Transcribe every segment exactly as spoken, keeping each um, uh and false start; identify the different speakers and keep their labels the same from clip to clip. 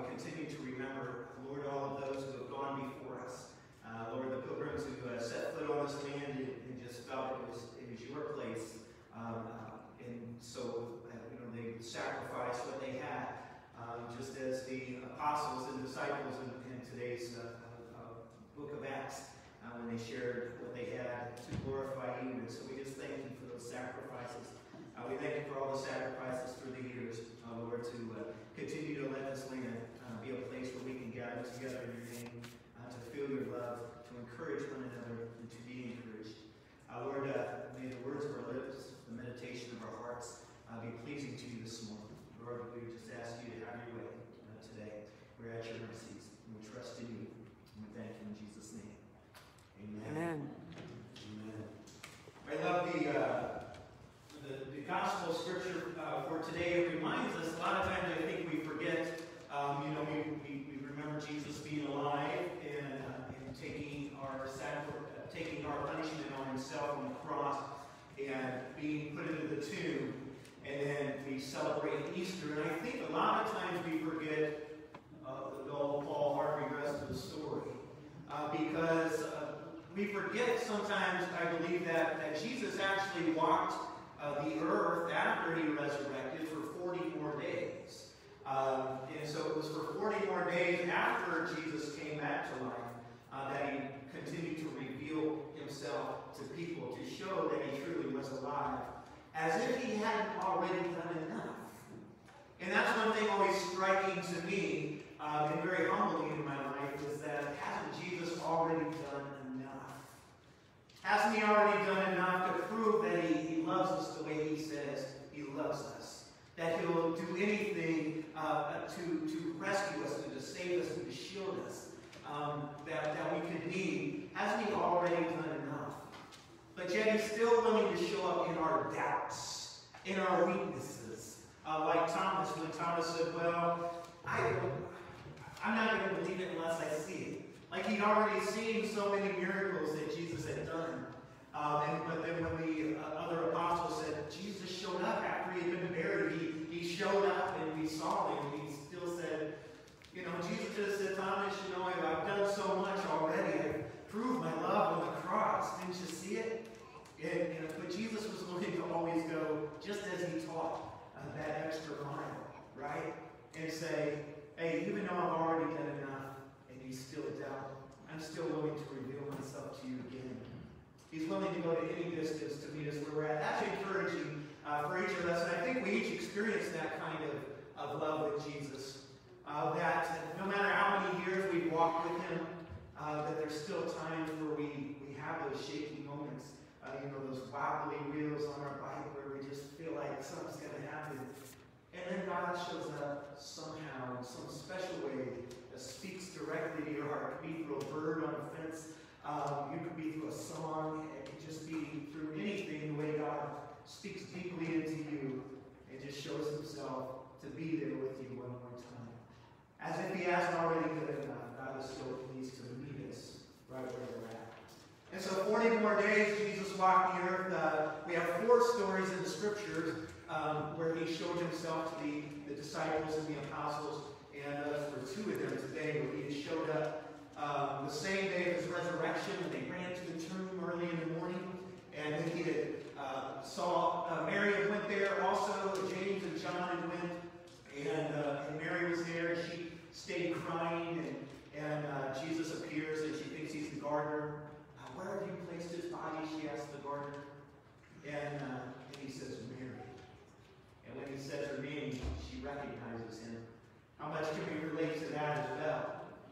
Speaker 1: we continue to remember, Lord, all of those who have gone before us. Uh, Lord, the pilgrims who uh, set foot on this land and, and just felt it was, it was your place. Um, uh, and so, uh, you know, they sacrificed what they had, um, just as the apostles and disciples in, in today's uh, uh, book of Acts, uh, when they shared what they had to glorify you. And so we just thank you for those sacrifices. Uh, we thank you for all the sacrifices through the years, uh, Lord, to uh, continue to let this land uh, be a place where we can gather together in your name, uh, to feel your love, to encourage one another, and to be encouraged. Uh, Lord, uh, may the words of our lips, the meditation of our hearts uh, be pleasing to you this morning. Lord, we just ask you to have your way uh, today. We're at your mercies, and we trust in you. And we thank you in Jesus' name. Amen.
Speaker 2: Amen.
Speaker 1: Amen. I love the... Uh, The, the gospel scripture uh, for today. It reminds us, a lot of times I think we forget, um, you know, we, we, we remember Jesus being alive and, uh, and taking our sacri- uh, taking our punishment on himself on the cross and being put into the tomb, and then we celebrate Easter. And I think a lot of times we forget uh, the old Paul Harvey rest of the story uh, because uh, we forget sometimes, I believe, that, that Jesus actually walked Uh, the earth after he resurrected for forty more days. Um, and so it was for forty more days after Jesus came back to life uh, that he continued to reveal himself to people to show that he truly was alive, as if he hadn't already done enough. And that's one thing always striking to me uh, and very humbling in my life is that hasn't Jesus already done enough? Hasn't he already done enough to prove that he, he loves us the way he says he loves us? That he'll do anything uh, to, to rescue us, and to save us, and to shield us um, that, that we could need. Hasn't he already done enough? But yet he's still willing to show up in our doubts, in our weaknesses. Uh, like Thomas, when Thomas said, well, I don't, I'm not going to believe it unless I see it. Like he'd already seen so many miracles that Jesus had done. Um, and, but then when the uh, other apostles said, Jesus showed up after he had been buried, he, he showed up and we saw him. He still said, you know, Jesus just said, Thomas, you know, I've done so much already. I've proved my love on the cross. Didn't you see it? And, and, but Jesus was willing to always go, just as he taught, uh, that extra mile, right? And say, hey, even though I've already done enough, you still doubt, I'm still willing to reveal myself to you again. He's willing to go to any distance to meet us where we're at. That's encouraging uh, for each of us. And I think we each experience that kind of, of love with Jesus. Uh, that no matter how many years we've walked with him, uh, that there's still times where we, we have those shaky moments. Uh, you know, those wobbly wheels on our bike where we just feel like something's going to happen. And then God shows up somehow in some special way that speaks directly to your heart. It could be through a bird on a fence. Um, it could be through a song. It could just be through anything, the way God speaks deeply into you and just shows himself to be there with you one more time. As if he hasn't already done enough, God is still pleased to meet us right where we're at. And so forty more days, Jesus walked the earth. Uh, we have four stories in the scriptures um, where he showed himself to the, the disciples and the apostles. And uh, for two of them today, where he just showed up um, the same day of his resurrection, when they ran to the tomb early in the morning. And then he had, uh, saw uh, Mary had went there. Also, James and John had went. And, uh, and Mary was there. She stayed crying. And, and uh, Jesus appears, and she thinks he's the gardener. Where have you placed his body? She asked the gardener. And, uh, and he says, Mary. And when he says her name, she recognizes him. How much can we relate to that as well?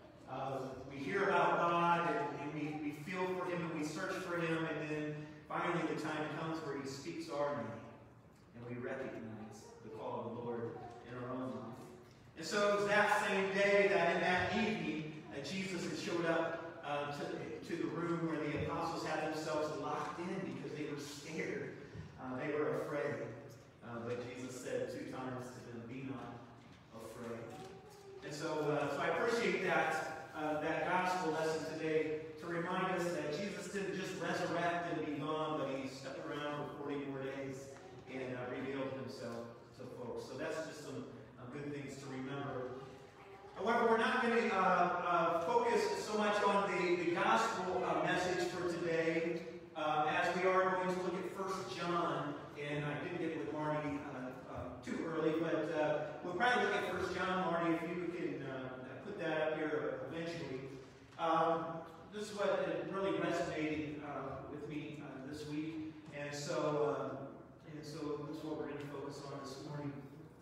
Speaker 1: Uh, we hear about God, and, and we, we feel for him, and we search for him, and then finally the time comes where he speaks our name. And we recognize the call of the Lord in our own life. And so it was that same day that in that evening, that Jesus had showed up Uh, to, to the room where the apostles had themselves locked in because they were scared. Uh, they were afraid. Uh, but Jesus said two times to them, be not afraid. And so, uh, so I appreciate that, uh, that gospel lesson today to remind us that Jesus didn't just resurrect and be gone, but he stuck around for forty more days and uh, revealed himself to folks. So that's just some uh, good things to remember. I is what uh, really resonated uh, with me uh, this week. And so, um, and so this is what we're going to focus on this morning.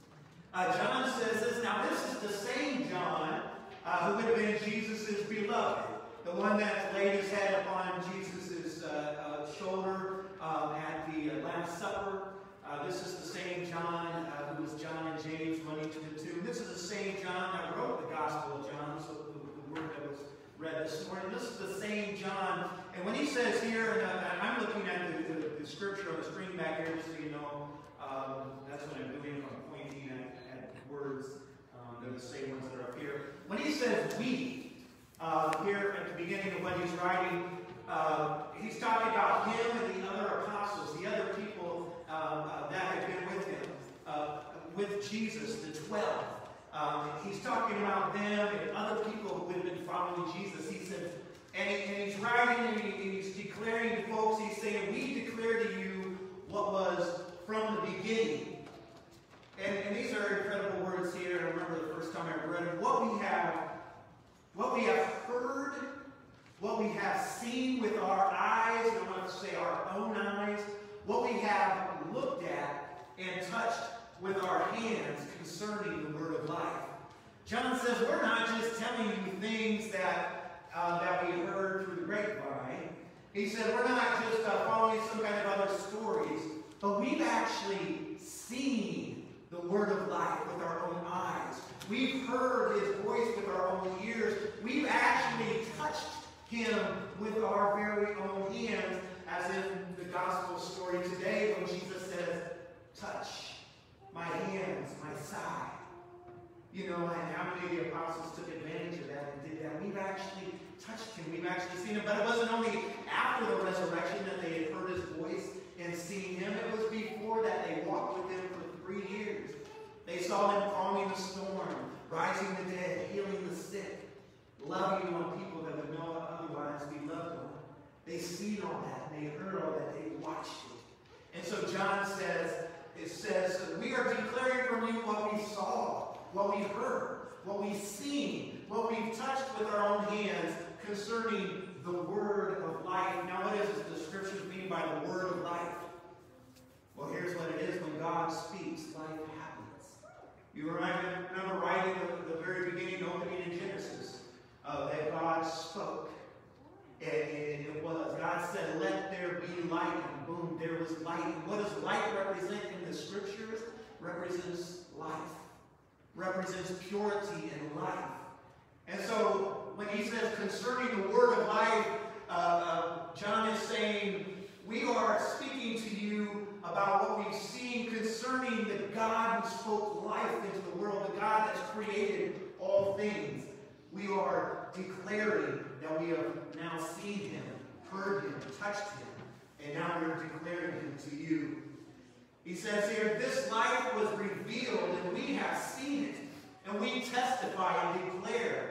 Speaker 1: Uh, John says this. Now, this is the same John uh, who would have been Jesus' beloved, the one that laid his head upon Jesus' uh, uh, shoulder um, at the uh, Last Supper. Uh, this is the same John uh, who was John and James running to the tomb. This is the same John that wrote the Gospel of John, so the, the word that was read this morning. This is the same John. And when he says here, and uh, I'm looking at the, the, the scripture on the screen back here, just so you know, um, that's what I'm doing. I'm pointing at, at words. Um, they're the same ones that are up here. When he says we, uh, here at the beginning of what he's writing, uh, he's talking about him and the other apostles, the other people Um, uh, that had been with him, uh, with Jesus, the twelve. Um, he's talking about them and other people who had been following Jesus. He said, and, he, and he's writing and, he, and he's declaring to folks, he's saying, we declare to you what was from the beginning. And, and these are incredible words here. I remember the first time I read them. What we have, what we have heard, what we have seen with our eyes, I want to say our own eyes, what we have looked at and touched with our hands concerning the word of life. John says we're not just telling you things that, uh, that we heard through the grapevine. He said we're not just uh, following some kind of other stories, but we've actually seen the word of life with our own eyes. We've heard his voice with our own ears. We've actually touched him with our very own hands, as in the gospel story today when Jesus says, touch my hands, my side. You know, and how many of the apostles took advantage of that and did that? We've actually touched him. We've actually seen him. But it wasn't only after the resurrection that they had heard his voice and seen him. It was before that they walked with him for three years. They saw him calming the storm, rising the dead, healing the sick, loving on people that would know otherwise be loved on. They seen all that, and they heard all that, they watched it. And so John says, it says, we are declaring from you what we saw, what we heard, what we've seen, what we've touched with our own hands concerning the word of life. Now what does the scriptures mean by the word of life? Well, here's what it is. When God speaks, life happens. You remember, remember right in the, the very beginning, opening in Genesis, uh, that God spoke. And, and it was. God said, let there be light, and boom, there was light. And what does light represent in the scriptures? Represents life. Represents purity and life. And so, when he says concerning the word of life, uh, uh, John is saying, we are speaking to you about what we've seen concerning the God who spoke life into the world, the God that's created all things. We are declaring that we have now seen him, heard him, touched him, and now we're declaring him to you. He says here, this life was revealed, and we have seen it, and we testify and declare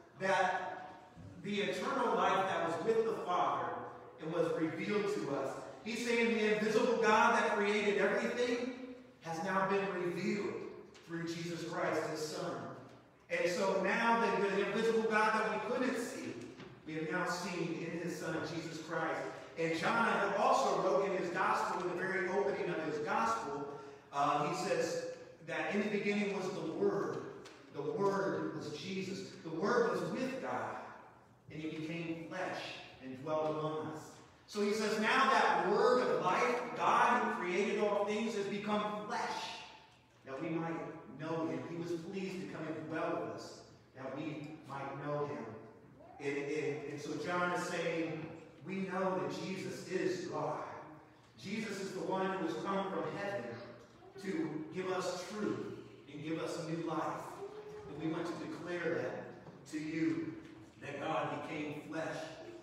Speaker 1: that the eternal life that was with the Father, it was revealed to us. He's saying the invisible God that created everything has now been revealed through Jesus Christ, his Son. And so now the, the invisible God that we couldn't see, we have now seen in his Son, Jesus Christ. And John also wrote in his gospel, in the very opening of his gospel, uh, he says that in the beginning was the Word. The Word was Jesus. The Word was with God, and he became flesh and dwelt among us. So he says now that Word of life, God who created all things, has become flesh, that we might know him. He was pleased to come and dwell with us, that we might know him. And, and, and so John is saying, we know that Jesus is God. Jesus is the one who has come from heaven to give us truth and give us a new life. And we want to declare that to you, that God became flesh.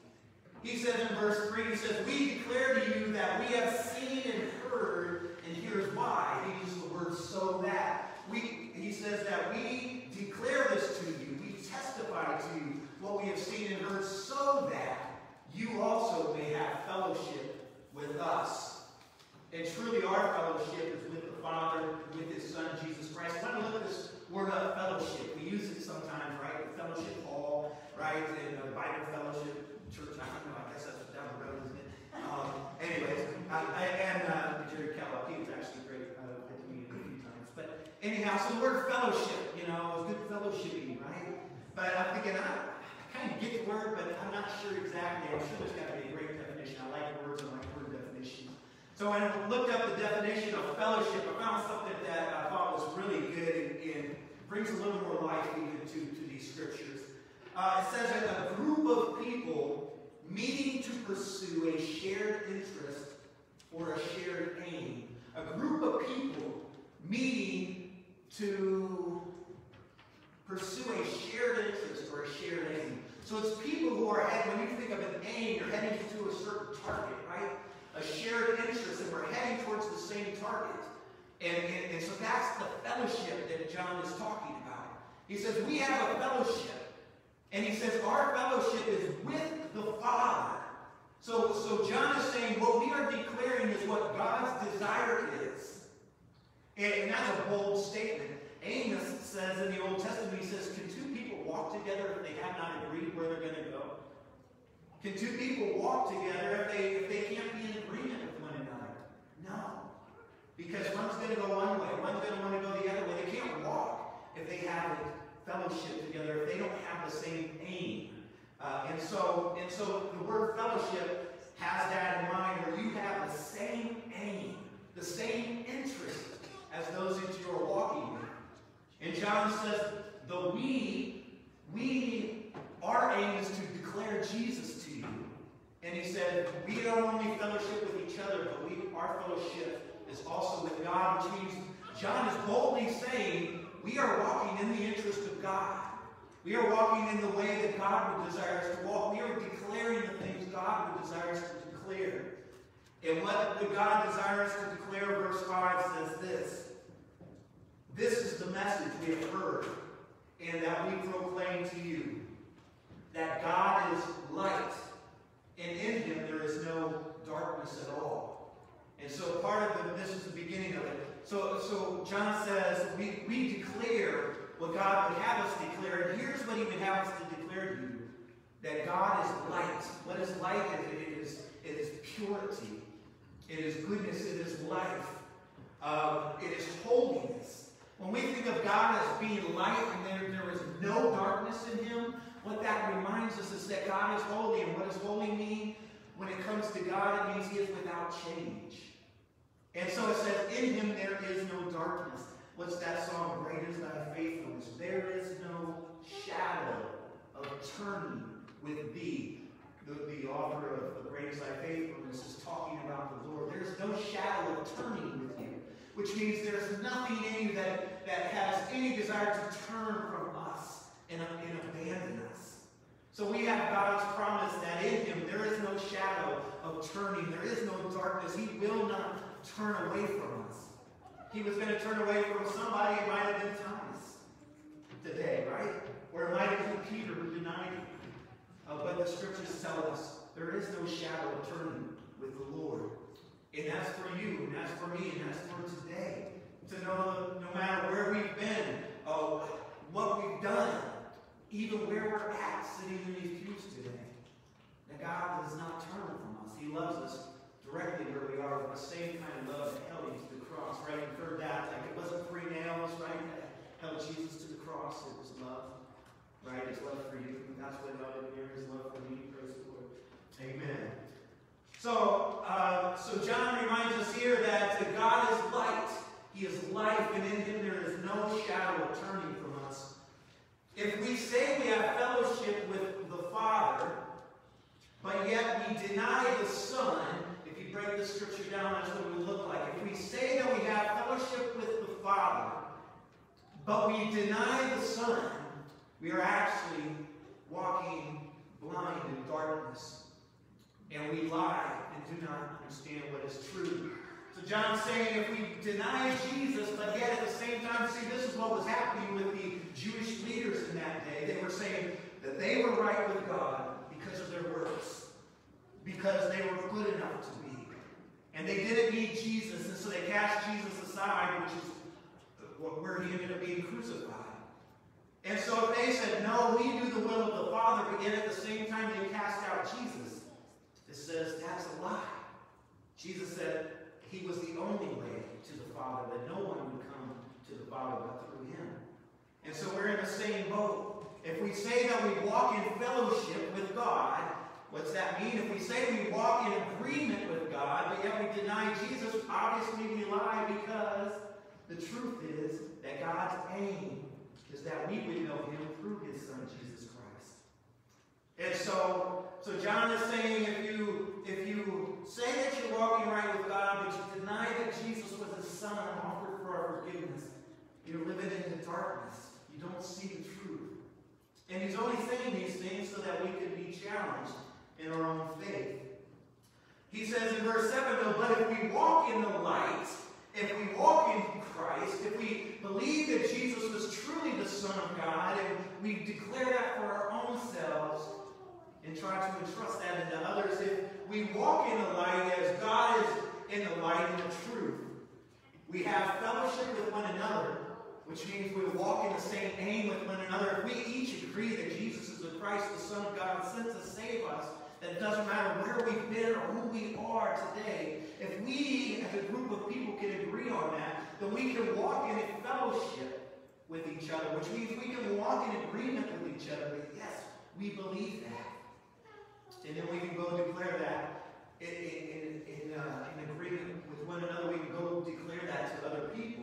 Speaker 1: He says in verse three, he says, we declare to you that we have seen and heard, and here's why. He uses the word so that. We, he says that we declare this to you, we testify to you what we have seen and heard, so that you also may have fellowship with us. And truly our fellowship is with the Father, with his Son, Jesus Christ. I want to look at this word of fellowship. We use it sometimes, right? The fellowship hall, right? And the Bible fellowship, church so the word fellowship, you know, is good fellowshipping, right? But I'm thinking, I, I kind of get the word, but I'm not sure exactly. I'm sure there's got to be a great definition. I like words, I like word definitions. So when I looked up the definition of fellowship, I found something that I thought was really good and, and brings a little more life even to, to these scriptures. Uh, it says that a group of people meeting to pursue a shared interest or a shared aim. A group of people meeting to pursue a shared interest or a shared aim. So it's people who are heading, when you think of an aim, you're heading to a certain target, right? A shared interest, and we're heading towards the same target. And, and, and so that's the fellowship that John is talking about. He says, we have a fellowship. And he says, our fellowship is with the Father. So, so John is saying, what we are declaring is what God's desire is. And, and that's a bold statement. Amos says in the Old Testament, he says, can two people walk together if they have not agreed where they're going to go? Can two people walk together if they, if they can't be in agreement with one another? No. Because one's going to go one way, one's going to want to go the other way. They can't walk if they haven't fellowship together, if they don't have the same aim. Uh, and so and so the word fellowship has that in mind, where you have the same aim, the same interest as those that you are walking with. And John says, the we, we, our aim is to declare Jesus to you. And he said, we don't only fellowship with each other, but we, our fellowship is also with God, which means John is boldly saying, we are walking in the interest of God. We are walking in the way that God would desire us to walk. We are declaring the things God would desire us to declare. And what would God desire us to declare? Verse five says this. This is the message we have heard and that we proclaim to you, that God is light, and in him there is no darkness at all. And so part of the, this is the beginning of it. So, so John says, we, we declare what God would have us declare, and here's what he would have us to declare to you, that God is light. What is light? It is, it is purity. It is goodness. It is life. Um, it is holiness. When we think of God as being light and there, there is no darkness in him, what that reminds us is that God is holy. And what does holy mean? When it comes to God, it means he is without change. And so it says, in him there is no darkness. What's that song? Great is thy faithfulness. There is no shadow of turning with thee. The, the author of Great is thy faithfulness is talking about the Lord. There's no shadow of turning with you, which means there's nothing in you that, that has any desire to turn from us and, and abandon us. So we have God's promise that in him there is no shadow of turning. There is no darkness. He will not turn away from us. He was going to turn away from somebody. It might have been Thomas today, right? Or it might have been Peter who denied him. Uh, but the scriptures tell us there is no shadow of turning with the Lord. And that's for you, and that's for me, and that's for today. To know no matter where we've been, uh, what we've done, even where we're at sitting in these pews today, that God does not turn from us. He loves us directly where we are with the same kind of love that held him to the cross, right? You've heard that. Like it wasn't three nails, right? That held Jesus to the cross. It was love, right? His love for you. That's what held him here, his love for me. Praise the Lord. Amen. So, uh, so John reminds us here that God is light. He is life, and in him there is no shadow of turning from us. If we say we have fellowship with the Father, but yet we deny the Son, if you break the scripture down, that's what it would look like. If we say that we have fellowship with the Father, but we deny the Son, we are actually walking blind in darkness. And we lie and do not understand what is true. So John's saying if we deny Jesus, but yet at the same time, see, this is what was happening with the Jewish leaders in that day. They were saying that they were right with God because of their works, because they were good enough to be. And they didn't need Jesus, and so they cast Jesus aside, which is where he ended up being crucified. And so if they said, no, we do the will of the Father, but yet at the same time they cast out Jesus, it says that's a lie. Jesus said he was the only way to the Father, that no one would come to the Father but through him. And so we're in the same boat. If we say that we walk in fellowship with God, what's that mean? If we say we walk in agreement with God, but yet we deny Jesus, obviously we lie, because the truth is that God's aim is that we would know him through his Son, Jesus Christ. And so, so John is saying, if you, if you say that you're walking right with God, but you deny that Jesus was his Son and offered for our forgiveness, you're living in the darkness. You don't see the truth. And he's only saying these things so that we can be challenged in our own faith. He says in verse seven, though, but if we walk in the light, if we walk in Christ, if we believe that Jesus was truly the Son of God, and we declare that for our own selves, and try to entrust that into others, if we walk in the light as God is in the light and the truth, we have fellowship with one another, which means we walk in the same aim with one another. If we each agree that Jesus is the Christ, the Son of God, sent to save us, that it doesn't matter where we've been or who we are today, if we as a group of people can agree on that, then we can walk in a fellowship with each other, which means we can walk in agreement with each other. That, yes, we believe that. And then we can go declare that in, in, in, uh, in agreement with one another. We can go declare that to other people.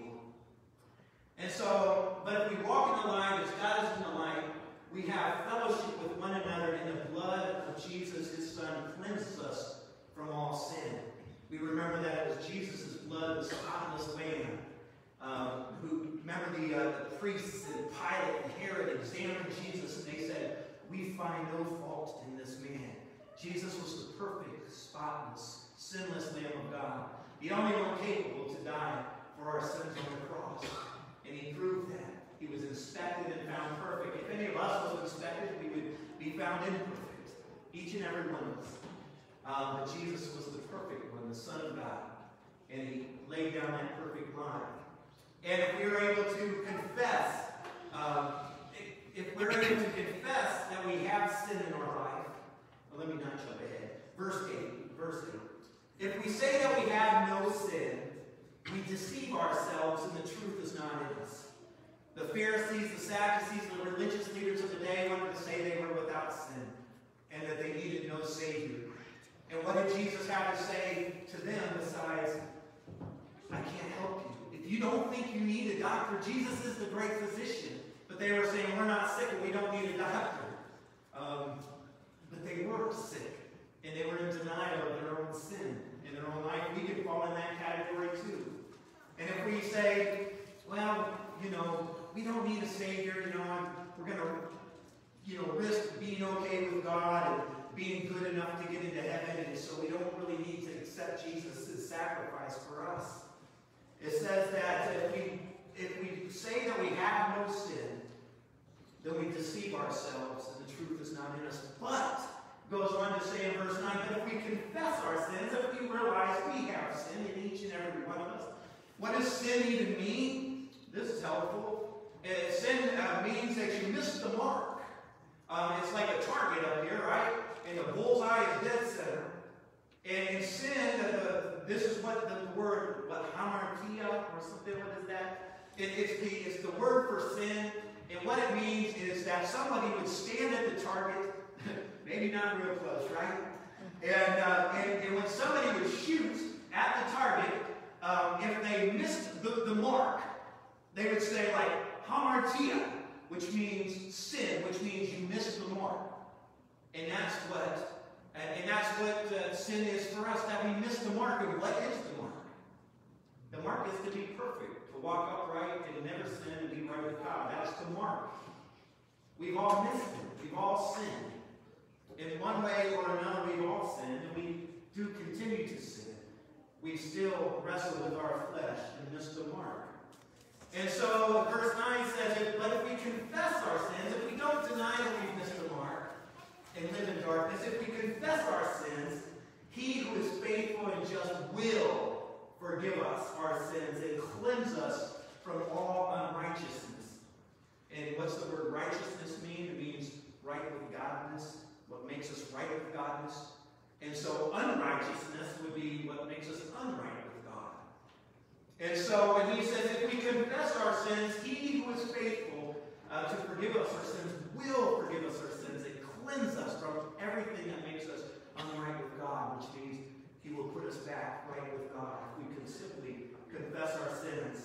Speaker 1: And so, but if we walk in the light as God is in the light, we have fellowship with one another, and the blood of Jesus, his Son, cleanses us from all sin. We remember that it was Jesus' blood, the spotless lamb, uh, who, remember the, uh, the priests and Pilate and Herod examined Jesus, and they said, we find no fault in this man. Jesus was the perfect, spotless, sinless Lamb of God, the only one capable to die for our sins on the cross. And he proved that. He was inspected and found perfect. If any of us was inspected, we would be found imperfect. Each and every one of us. Um, but Jesus was the perfect one, the Son of God. And he laid down that perfect line. And if we are able to confess, um, if, if we're able to confess that we have sin in our life, well, let me not jump ahead. Verse eight. Verse eight. If we say that we have no sin, we deceive ourselves and the truth is not in us. The Pharisees, the Sadducees, the religious leaders of the day wanted to say they were without sin and that they needed no Savior. And what did Jesus have to say to them besides, I can't help you. If you don't think you need a doctor, Jesus is the great physician. But they were saying, we're not sick and we don't need a doctor. Um, but they were sick. And they were in denial of their own sin in their own life. We can fall in that category too. And if we say, well, you know, we don't need a Savior, you know, I'm, we're going to, you know, risk being okay with God and being good enough to get into heaven, and so we don't really need to accept Jesus' sacrifice for us. It says that if we, if we say that we have no sin, then we deceive ourselves and the truth is not in us. But, goes on to say in verse nine, but if we confess our sins, if we realize we have sin in each and every one of us, what does sin even mean? This is helpful. Uh, sin uh, means that you missed the mark. Um, it's like a target up here, right? And the bullseye is dead center. And in sin, uh, the, this is what the word, what, hamartia or something, what is that? It, it's, the, it's the word for sin. And what it means is that somebody would stand at the target, maybe not real close, right? And, uh, and, and when somebody would shoot at the target, um, if they missed the, the mark, they would say like, hamartia, which means sin, which means you missed the mark. And that's what, and, and that's what uh, sin is for us, that we miss the mark. And what is the mark? The mark is to be perfect, to walk upright and never sin and be right with God. That's the mark. We've all missed it. We've all sinned. In one way or another, we've all sinned, and we do continue to sin. We still wrestle with our flesh and miss the mark. And so, verse nine says, but if we confess our sins, if we don't deny that we've missed the mark and live in darkness, if we confess our sins, he who is faithful and just will forgive us our sins and cleanse us from all unrighteousness. And what's the word righteousness mean? It means right with godness. What makes us right with godness. And so unrighteousness would be what makes us unright with God. And so when he says, if we confess our sins, he who is faithful uh, to forgive us our sins will forgive us our sins and cleanse us from everything that makes us unright with God, which means he will put us back right with God if we can simply confess our sins.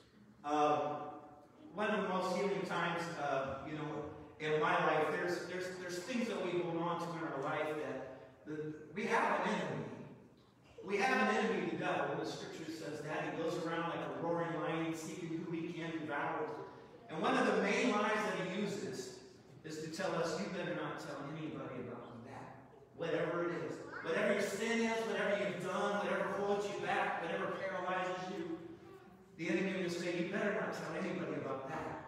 Speaker 1: Um, one of the most healing times, uh, you know, in my life, there's there's there's things that we hold on to in our life that the, we have an enemy. We have an enemy, the devil. The scripture says that. He goes around like a roaring lion, seeking who he can devour. And one of the main lies that he uses is to tell us, you better not tell anybody about that. Whatever it is. Whatever your sin is, whatever you've done, whatever holds you back, whatever paralyzes you, the enemy will say, you better not tell anybody about that.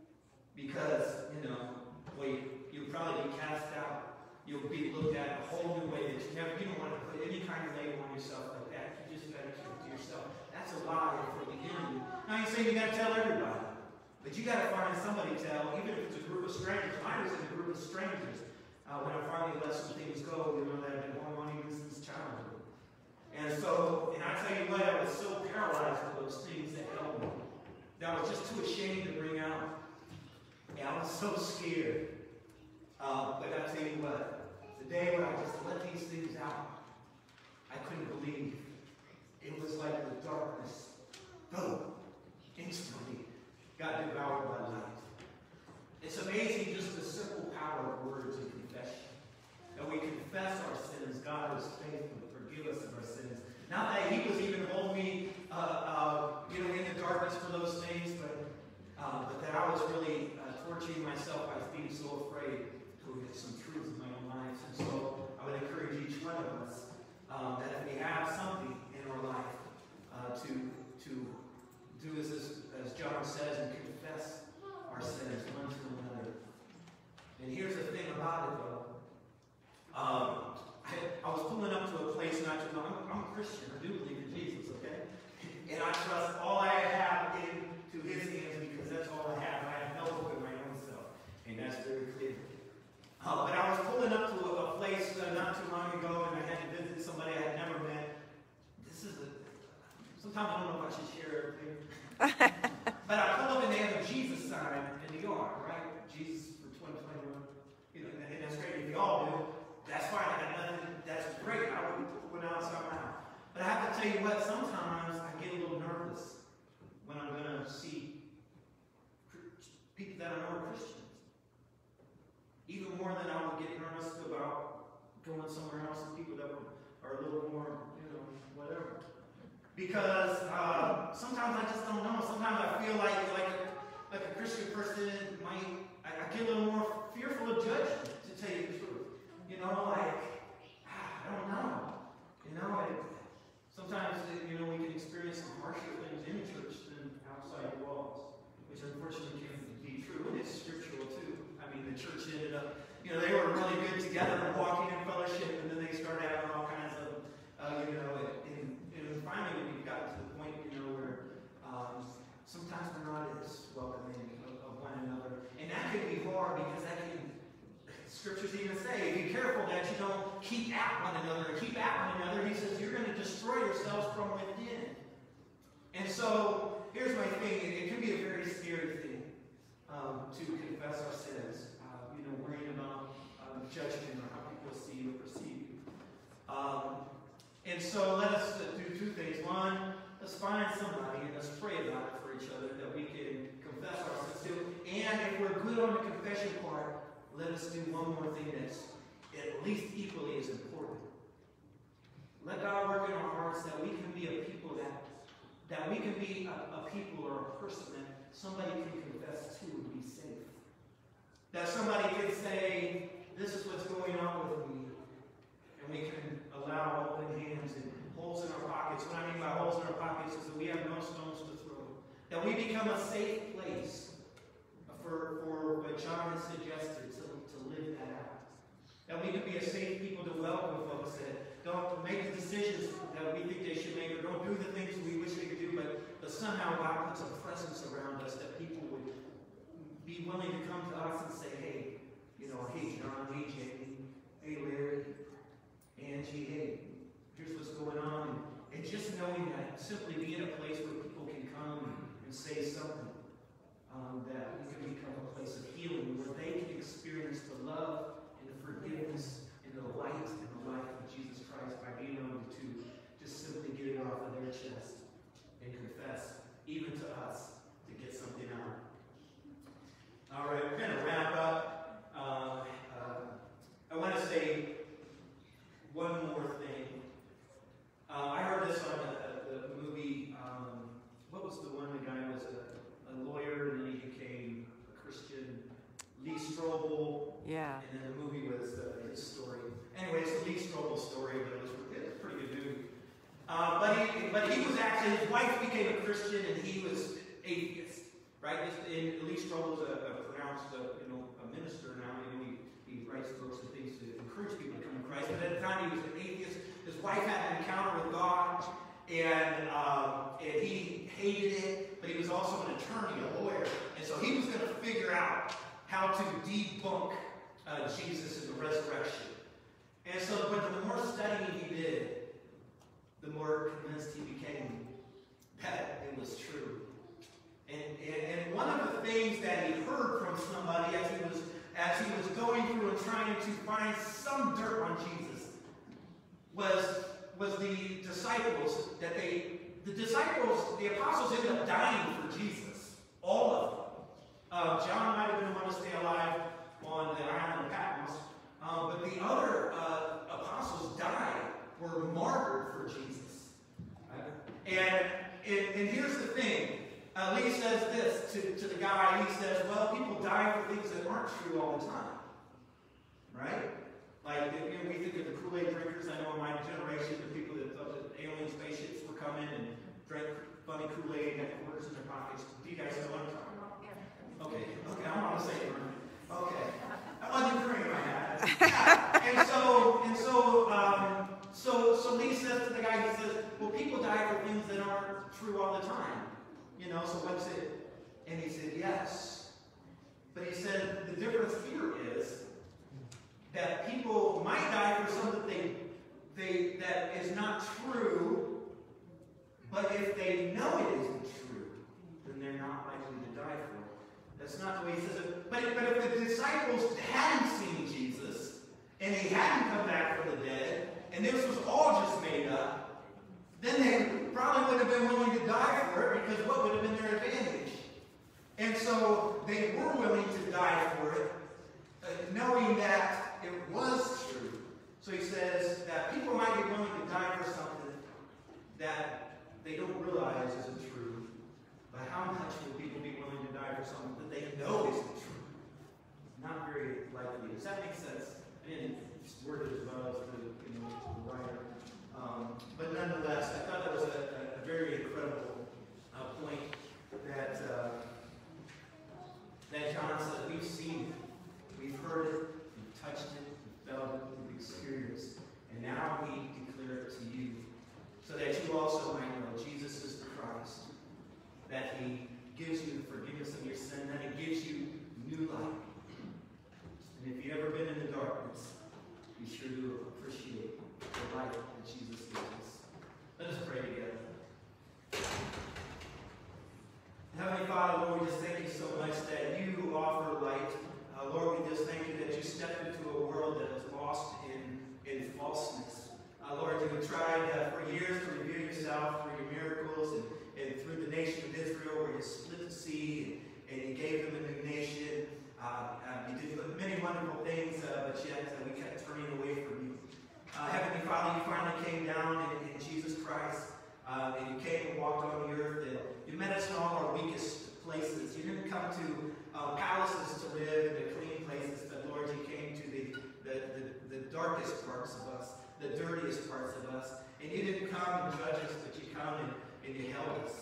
Speaker 1: Because, you know, well, you, you'll probably be cast out. You'll be looked at a whole new way that you never, you don't want to put any kind of label on yourself like that. You just got to keep it to yourself. That's a lie for the enemy. Now you say you got to tell everybody. But you got to find somebody to tell, even if it's a group of strangers. I was in a group of strangers uh, when I finally let some things go, you know, that have been going on even since childhood. And so, and I tell you what, I was so paralyzed with those things that held me, that I was just too ashamed to bring out. And I was so scared. Uh, but I tell you what, the day when I just let these things out, I couldn't believe. It was like the darkness, boom, instantly got devoured by light. It's amazing just the simple power of words and confession. That we confess our sins, God is faithful to forgive us of our sins. Not that he was even holding me, uh, uh, you know, in the darkness for those things, but, uh, but that I was really uh, torturing myself by being so afraid to get some truth in my own life. And so I would encourage each one of us um, that if we have something in our life uh, to to do as, this, as John says and confess our sins one to another. And here's the thing about it, though. Um, I, I was pulling up to a place not too long. I'm, I'm a Christian. I do believe in Jesus, okay? And I trust all I have into his hands because that's all I have. I have no hope in my own self. And that's very clear. Uh, but I was pulling up to a, a place uh, not too long ago, and I had to visit somebody I had never met. This is a... Sometimes I don't know if I should share everything. But I pull up and they have a Jesus sign in the yard, right? Jesus for twenty twenty-one. You know, and that's great. If you all do, that's fine. I got nothing. That's great. I would put out somehow. But I have to tell you what, sometimes I get a little nervous when I'm going to see people that I know are Christians. Even more than I would get nervous about going somewhere else with people that are a little more, you know, whatever. Because uh, sometimes I just don't know. Sometimes I feel like like a, like a Christian person might, I, I get a little more fearful of judgment, to tell you the truth. You know, like, ah, I don't know. You know, it, sometimes, you know, we can experience some harsher things in church than outside the walls, which unfortunately can be true, and it's scriptural too. I mean, the church ended up, you know, they were really good together, walking in fellowship, and then they started having all kinds of, uh, you know, and, and finally we've gotten to the point, you know, where um, sometimes we're not as welcoming of, of one another. And that can be hard because that can, scriptures even say, be careful that you don't keep at one another. Keep at one another, he says, you're going to destroy yourselves from within. And so, here's my thing. It, it can be a very scary thing um, to confess our sins. Uh, you know, worrying about um, judgment or how people see you or perceive you. Um, And so let us do two things. One, let's find somebody and let's pray about it for each other that we can confess our sins to. And if we're good on the confession part, let us do one more thing that's at least equally as important. Let God work in our hearts that we can be a people that, that we can be a, a people or a person that somebody can confess to and be safe. That somebody can say, this is what's going on with me. And we can allow open hands and holes in our pockets. What I mean by holes in our pockets is that we have no stones to throw. That we become a safe place for, for what John has suggested to, to live that out. That we can be a safe people to welcome folks that don't make the decisions that we think they should make or don't do the things we wish they could do, but, but somehow God puts a presence around us that people would be willing to come to us and say, hey, you know, hey John, hey Jamie, hey Larry, Angie, hey, here's what's going on. And, and just knowing that, simply being a place where people Strobel.
Speaker 2: Yeah.
Speaker 1: And then the movie was uh, his story. Anyway, it's the Lee Strobel story, but it was, it was a pretty good movie. Uh, but, he, but he was actually, his wife became a Christian and he was atheist. Right? And Lee Strobel is a, a pronounced uh, you know, a minister now. You know, he, he writes books and things to encourage people to come to Christ. But at the time he was an atheist. His wife had an encounter with God. And, um, and he hated it, but he was also an attorney, a lawyer. And so he was going to figure out how to debunk uh, Jesus and the resurrection. And so, but the more studying he did, the more convinced he became that it was true. And, and, and one of the things that he heard from somebody as he was as he was going through and trying to find some dirt on Jesus was was the disciples that they, the disciples, the apostles ended up dying for Jesus. All of them. Uh, John might have been the one to stay alive on the island of Patmos. Uh, but the other uh, apostles died, were martyred for Jesus. And, and, and here's the thing. Uh, Lee says this to, to the guy. He says, well, people die for things that aren't true all the time. Right? Like, you know, we think of the Kool-Aid drinkers. I know in my generation, the people that thought that alien spaceships were coming and drank funny Kool-Aid and had quarters in their pockets. Do you guys know what I'm talking about? Yeah. Okay, okay, I want to say it. Okay. I wasn't agreeing on that. Yeah. And so, and so, um, so, so Lee says to the guy, he says, well, people die for things that aren't true all the time. You know, so what's it? And he said, yes. But he said, the difference here is that people might die for something they, they, that is not true, but if they know it isn't true, then they're not likely to die for it. That's not the way he says it. But, but if the disciples hadn't seen Jesus, and he hadn't come back from the dead, and this was all just made up, then they probably would have been willing to die for it, because what would have been their advantage? And so they were willing to die for it, uh, knowing that it was true. So he says that people might be willing to die for something that they don't realize isn't true. But how much will people be willing to die for something that they know isn't true? Not very likely. Does that make sense? I didn't word it as well as the, you know, the writer. Um, but nonetheless, I thought that was a, a very incredible uh, point that, uh, that John said. We've seen it. We've heard it. Touched it, felt it, we've experienced, and now we declare it to you, so that you also might know Jesus is the Christ, that he gives you the forgiveness of your sin, that he gives you new life. And if you've ever been in the darkness, be sure to appreciate the light that Jesus gives us. Let us pray together. Heavenly Father, Lord, we just thank you so much that you offer light. Uh, Lord, we just thank you that you stepped into a world that was lost in, in falseness. Uh, Lord, you have tried uh, for years to reveal yourself through your miracles and, and through the nation of Israel, where you split the sea and, and you gave them a new nation. Uh, uh, you did many wonderful things, uh, but yet uh, we kept turning away from you. Uh, Heavenly Father, you finally came down in, in Jesus Christ, uh, and you came and walked on the earth, and you met us in all our weakest places. You didn't come to Uh, palaces to live in the clean places, but Lord, you came to the, the, the, the darkest parts of us, the dirtiest parts of us. And you didn't come and judge us, but you come and, and you held us.